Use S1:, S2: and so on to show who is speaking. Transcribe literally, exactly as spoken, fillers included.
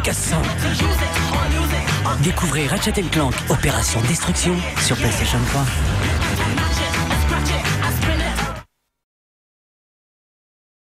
S1: cassant. Découvrez Ratchet and Clank Opération Destruction sur PlayStation trois.